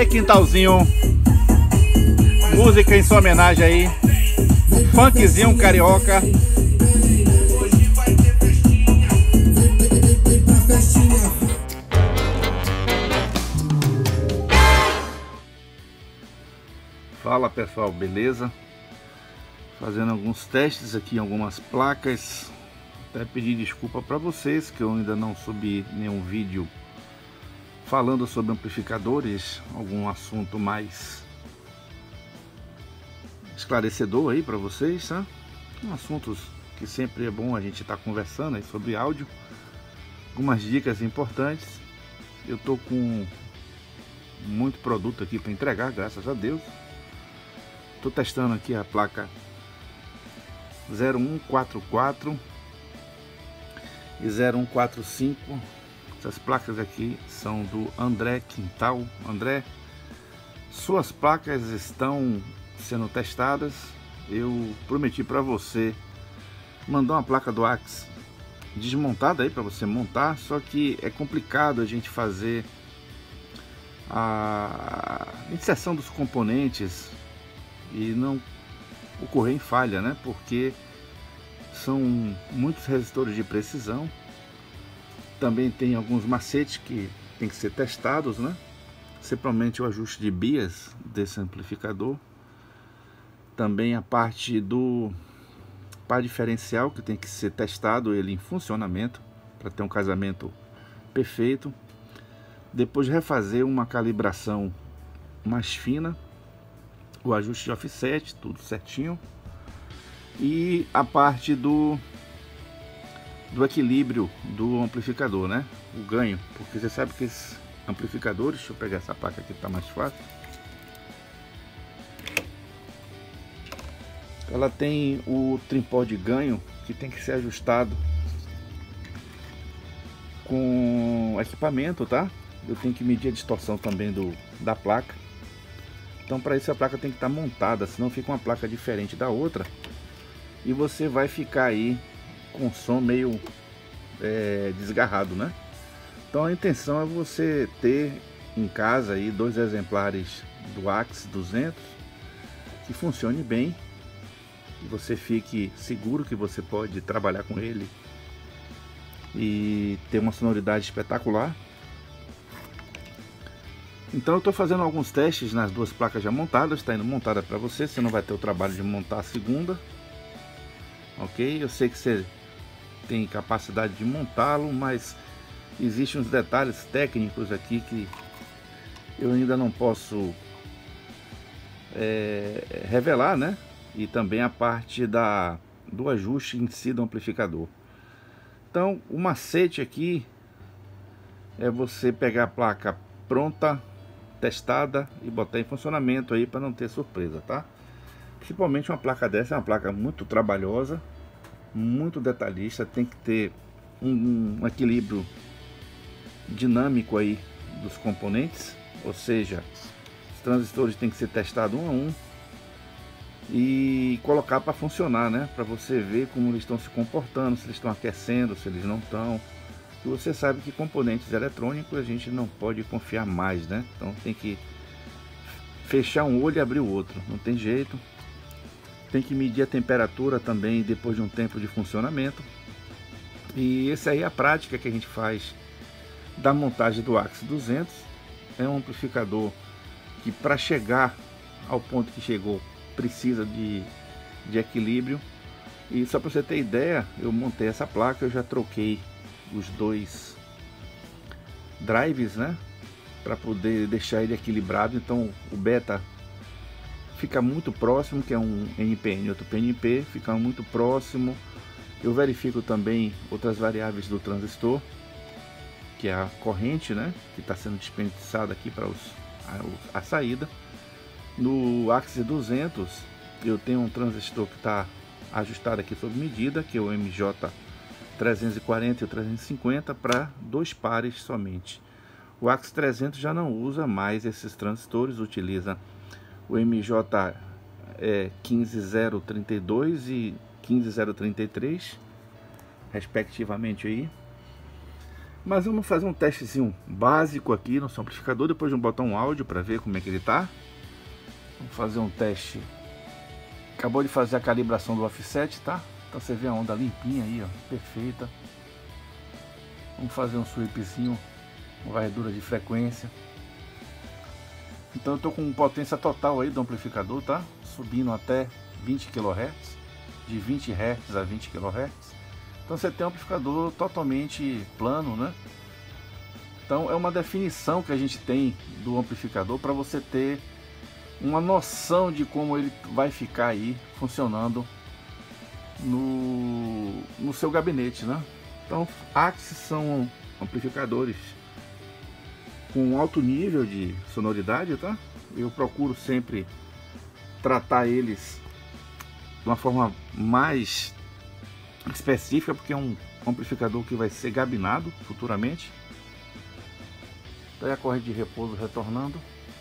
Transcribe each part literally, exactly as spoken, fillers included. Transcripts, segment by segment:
André Quintalzinho, música em sua homenagem aí, funkzinho carioca. Fala pessoal, beleza? Fazendo alguns testes aqui em algumas placas. Até pedir desculpa para vocês que eu ainda não subi nenhum vídeo falando sobre amplificadores, algum assunto mais esclarecedor aí para vocês, tá? Assuntos que sempre é bom a gente estar tá conversando aí sobre áudio, algumas dicas importantes. Eu tô com muito produto aqui para entregar, graças a Deus. Tô testando aqui a placa zero um quatro quatro e zero um quatro cinco. Essas placas aqui são do André Quintal. André, suas placas estão sendo testadas. Eu prometi para você mandar uma placa do Axe desmontada aí para você montar, só que é complicado a gente fazer a inserção dos componentes e não ocorrer em falha, né? Porque são muitos resistores de precisão. Também tem alguns macetes que tem que ser testados, né? Principalmente o ajuste de bias desse amplificador. Também a parte do par diferencial que tem que ser testado ele em funcionamento para ter um casamento perfeito. Depois refazer uma calibração mais fina, o ajuste de offset, tudo certinho. E a parte do do equilíbrio do amplificador, né? O ganho, porque você sabe que esses amplificadores, deixa eu pegar essa placa aqui que tá mais fácil. Ela tem o tripó de ganho que tem que ser ajustado com equipamento, tá? Eu tenho que medir a distorção também do da placa. Então para isso a placa tem que estar montada, senão fica uma placa diferente da outra e você vai ficar aí com som meio é, desgarrado, né? Então a intenção é você ter em casa aí dois exemplares do Axe duzentos que funcione bem e você fique seguro que você pode trabalhar com ele e ter uma sonoridade espetacular. Então eu estou fazendo alguns testes nas duas placas já montadas, está indo montada para você, você não vai ter o trabalho de montar a segunda, ok? Eu sei que você tem capacidade de montá-lo, mas existem uns detalhes técnicos aqui que eu ainda não posso é, revelar, né? E também a parte da, do ajuste em si do amplificador. Então o macete aqui é você pegar a placa pronta, testada e botar em funcionamento aí para não ter surpresa, tá? Principalmente uma placa dessa é uma placa muito trabalhosa, muito detalhista, tem que ter um, um equilíbrio dinâmico aí dos componentes, ou seja, os transistores tem que ser testados um a um e colocar para funcionar, né? Para você ver como eles estão se comportando, se eles estão aquecendo, se eles não estão. E você sabe que componentes eletrônicos a gente não pode confiar mais, né? Então tem que fechar um olho e abrir o outro, não tem jeito. Tem que medir a temperatura também depois de um tempo de funcionamento. E essa aí é a prática que a gente faz da montagem do Axe duzentos. É um amplificador que para chegar ao ponto que chegou precisa de, de equilíbrio. E só para você ter ideia, eu montei essa placa, eu já troquei os dois drives, né? Para poder deixar ele equilibrado. Então o beta fica muito próximo, que é um N P N e outro P N P, fica muito próximo. Eu verifico também outras variáveis do transistor, que é a corrente, né, que está sendo desperdiçada aqui para os, a, a saída. No Axe duzentos eu tenho um transistor que está ajustado aqui sob medida, que é o M J trezentos e quarenta e o trezentos e cinquenta, para dois pares somente. O Axe trezentos já não usa mais esses transistores, utiliza o M J é, quinze zero trinta e dois e quinze zero trinta e três respectivamente aí. Mas vamos fazer um testezinho básico aqui no seu amplificador, depois de botar um áudio para ver como é que ele tá. Vamos fazer um teste. Acabou de fazer a calibração do offset, tá? Então você vê a onda limpinha aí, ó, perfeita. Vamos fazer um sweepzinho, uma varredura de frequência. Então eu tô com potência total aí do amplificador, tá? Subindo até vinte quilohertz, de vinte hertz a vinte quilohertz. Então você tem um amplificador totalmente plano, né? Então é uma definição que a gente tem do amplificador para você ter uma noção de como ele vai ficar aí funcionando no, no seu gabinete, né? Então Axis são amplificadores com alto nível de sonoridade, tá? Eu procuro sempre tratar eles de uma forma mais específica, porque é um amplificador que vai ser gabinado futuramente. Daí a corrente de repouso retornando.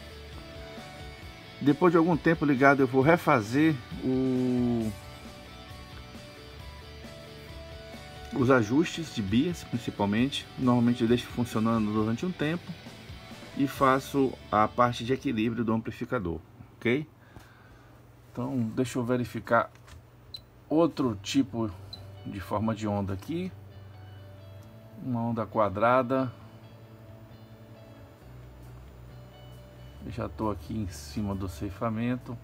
Depois de algum tempo ligado, eu vou refazer o... os ajustes de bias, principalmente. Normalmente eu deixo funcionando durante um tempo e faço a parte de equilíbrio do amplificador, ok? Então deixa eu verificar outro tipo de forma de onda aqui, uma onda quadrada. Eu já estou aqui em cima do ceifamento.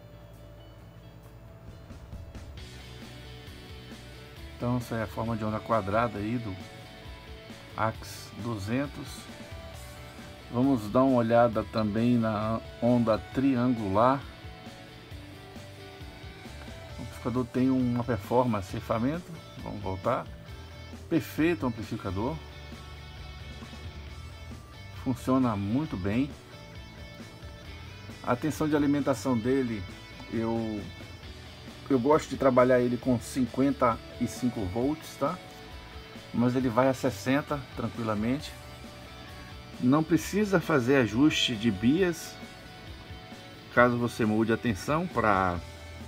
Então essa é a forma de onda quadrada aí do Axis duzentos. Vamos dar uma olhada também na onda triangular. O amplificador tem uma performance ceifamento. Vamos voltar. Perfeito amplificador. Funciona muito bem. A tensão de alimentação dele, eu eu gosto de trabalhar ele com cinquenta e cinco volts, tá? Mas ele vai a sessenta tranquilamente. Não precisa fazer ajuste de bias caso você mude a tensão para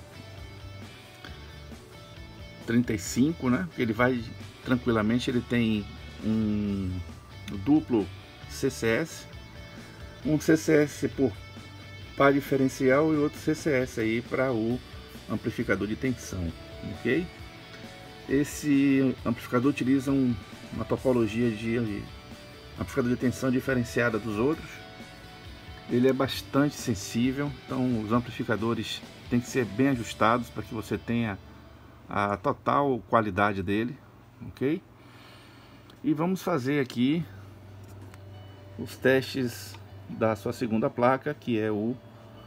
trinta e cinco, né? Ele vai tranquilamente. Ele tem um duplo C C S, um C C S por par diferencial e outro C C S aí para o amplificador de tensão, ok? Esse amplificador utiliza um, uma topologia de amplificador de tensão diferenciada dos outros. Ele é bastante sensível, então os amplificadores têm que ser bem ajustados para que você tenha a total qualidade dele, ok? E vamos fazer aqui os testes da sua segunda placa, que é o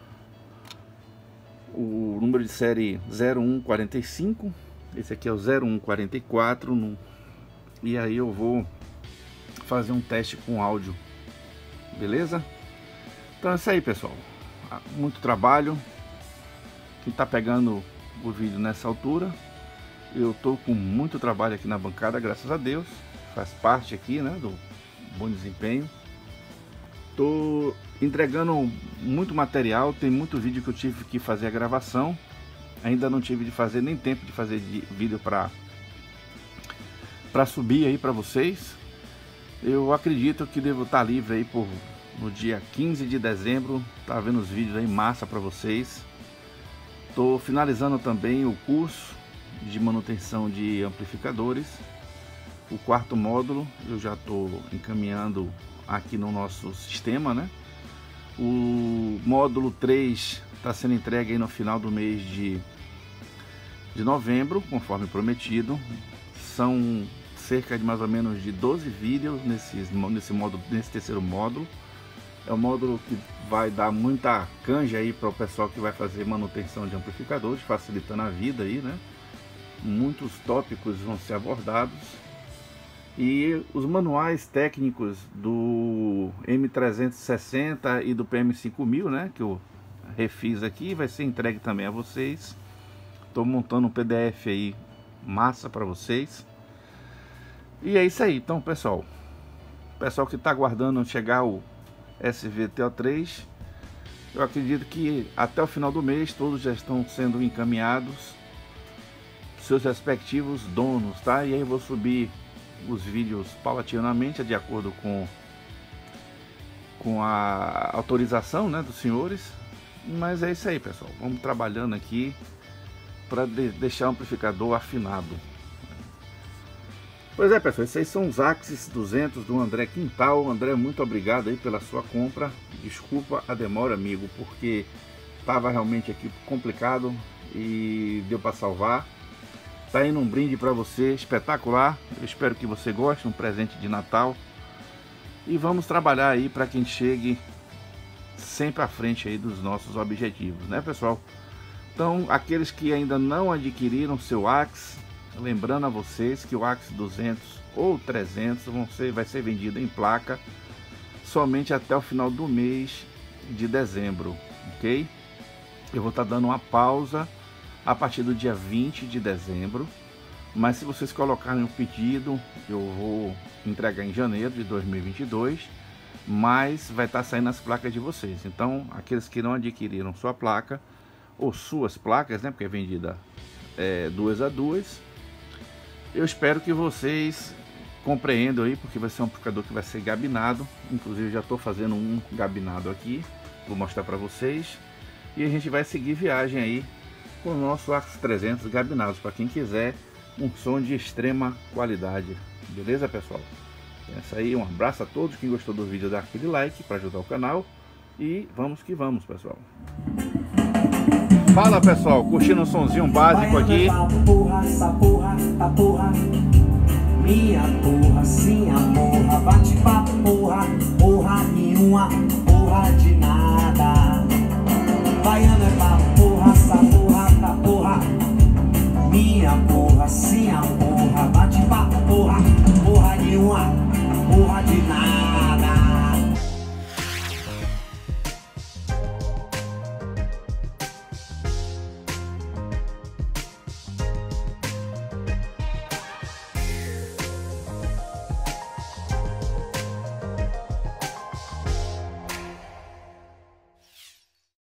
o número de série zero um quarenta e cinco. Esse aqui é o zero um quarenta e quatro no... e aí eu vou fazer um teste com áudio, beleza? Então é isso aí, pessoal. Muito trabalho. Quem tá pegando o vídeo nessa altura, eu tô com muito trabalho aqui na bancada, graças a Deus. Faz parte aqui, né, do bom desempenho. Tô entregando muito material, tem muito vídeo que eu tive que fazer a gravação. Ainda não tive de fazer nem tempo de fazer de vídeo para para subir aí para vocês. Eu acredito que devo estar livre aí por no dia quinze de dezembro, tá vendo os vídeos aí massa para vocês. Tô finalizando também o curso de manutenção de amplificadores. O quarto módulo eu já tô encaminhando aqui no nosso sistema, né? O módulo três está sendo entregue aí no final do mês de, de novembro, conforme prometido. São cerca de mais ou menos de doze vídeos nesse, nesse, módulo, nesse terceiro módulo. É um módulo que vai dar muita canja aí para o pessoal que vai fazer manutenção de amplificadores, facilitando a vida aí, né? Muitos tópicos vão ser abordados. E os manuais técnicos do M trezentos e sessenta e do P M cinco mil, né, que eu refiz aqui, vai ser entregue também a vocês. Estou montando um P D F aí massa para vocês. E é isso aí. Então, pessoal, pessoal que está aguardando chegar o S V T O três, eu acredito que até o final do mês todos já estão sendo encaminhados seus respectivos donos, tá? E aí eu vou subir os vídeos paulatinamente, de acordo com, com a autorização, né, dos senhores. Mas é isso aí, pessoal. Vamos trabalhando aqui para de deixar o amplificador afinado. Pois é, pessoal, esses aí são os Axis duzentos do André Quintal. André, muito obrigado aí pela sua compra. Desculpa a demora, amigo, porque estava realmente aqui complicado e deu para salvar. Tá indo um brinde para você espetacular. Eu espero que você goste, um presente de Natal. E vamos trabalhar aí para que a gente chegue sempre à frente aí dos nossos objetivos, né, pessoal? Então, aqueles que ainda não adquiriram seu Axis, lembrando a vocês que o Axis duzentos ou trezentos vão ser, vai ser vendido em placa somente até o final do mês de dezembro, ok? Eu vou estar dando uma pausa a partir do dia vinte de dezembro, mas se vocês colocarem o pedido, eu vou entregar em janeiro de dois mil e vinte e dois, mas vai estar saindo as placas de vocês. Então, aqueles que não adquiriram sua placa, ou suas placas, né, porque é vendida é, duas a duas, eu espero que vocês compreendam aí, porque vai ser um amplificador que vai ser gabinado. Inclusive já estou fazendo um gabinado aqui, vou mostrar para vocês, e a gente vai seguir viagem aí com o nosso Axis trezentos gabinados, para quem quiser um som de extrema qualidade. Beleza, pessoal? É isso aí, um abraço a todos. Quem gostou do vídeo, dá aquele like para ajudar o canal, e vamos que vamos, pessoal. Fala, pessoal, curtindo um sonzinho básico aqui. Porra, essa porra, a porra, minha porra, sim, a porra, bate papo, porra, porra nenhuma, porra de nada.